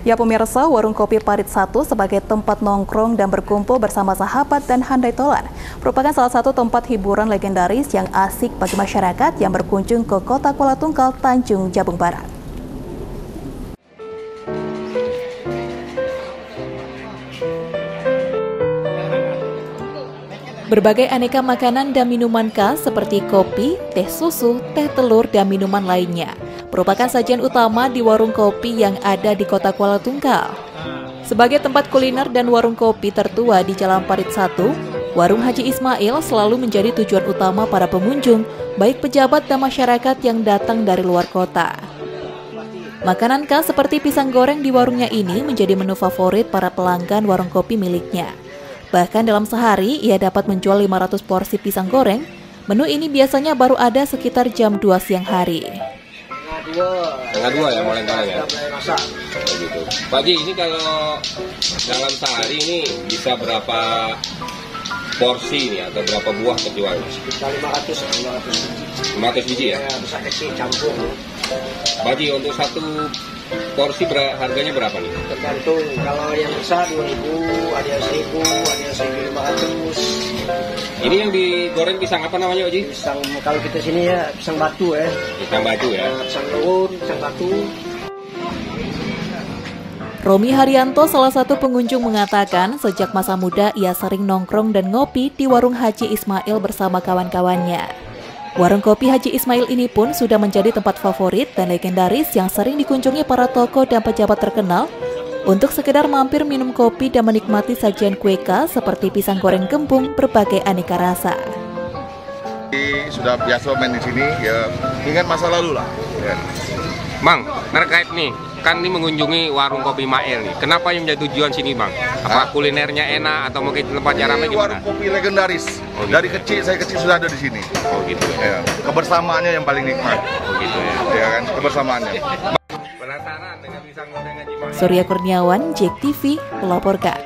Ya pemirsa, Warung Kopi Parit 1 sebagai tempat nongkrong dan berkumpul bersama sahabat dan handai tolan merupakan salah satu tempat hiburan legendaris yang asik bagi masyarakat yang berkunjung ke Kota Kuala Tungkal, Tanjung Jabung Barat. Berbagai aneka makanan dan minuman khas seperti kopi, teh susu, teh telur, dan minuman lainnya merupakan sajian utama di warung kopi yang ada di Kota Kuala Tungkal. Sebagai tempat kuliner dan warung kopi tertua di Jalan Parit 1, Warung Haji Ismail selalu menjadi tujuan utama para pengunjung, baik pejabat dan masyarakat yang datang dari luar kota. Makanan khas seperti pisang goreng di warungnya ini menjadi menu favorit para pelanggan warung kopi miliknya. Bahkan dalam sehari, ia dapat menjual 500 porsi pisang goreng. Menu ini biasanya baru ada sekitar jam 2 siang hari. Setengah dua ya mulai masak ya? Gitu. Pak Haji, ini kalau dalam sehari ini bisa berapa porsi ini atau berapa buah terjual? Sekitar 500 biji ya? Bisa kecil campur. Pak Haji, untuk satu porsi harganya berapa nih? Tergantung, kalau yang besar 2.000, ada yang 1.000, ada yang 1.500. Ini yang digoreng pisang apa namanya Pak Haji? Pisang, kalau kita sini ya pisang batu ya. Pisang batu ya? Pisang daun, pisang batu. Romi Haryanto, salah satu pengunjung, mengatakan sejak masa muda ia sering nongkrong dan ngopi di warung Haji Ismail bersama kawan-kawannya. Warung kopi Haji Ismail ini pun sudah menjadi tempat favorit dan legendaris yang sering dikunjungi para tokoh dan pejabat terkenal untuk sekedar mampir minum kopi dan menikmati sajian kue khas seperti pisang goreng gembung berbagai aneka rasa. Sudah biasa main di sini, ya ingat masa lalu lah. Ya. Bang, terkait nih, kan ini mengunjungi warung kopi Mail nih. Kenapa yang menjadi tujuan sini Bang? Apa kulinernya enak atau mungkin tempatnya ramai gimana? Warung kopi legendaris. Oh, gitu. Dari kecil, saya kecil sudah ada di sini. Oh gitu ya. Kebersamaannya yang paling nikmat. Oh gitu ya. Ya kan, kebersamaannya. Penasaran dengan pisang goreng Haji Mail? Surya Kurniawan, JEK TV, melaporkan.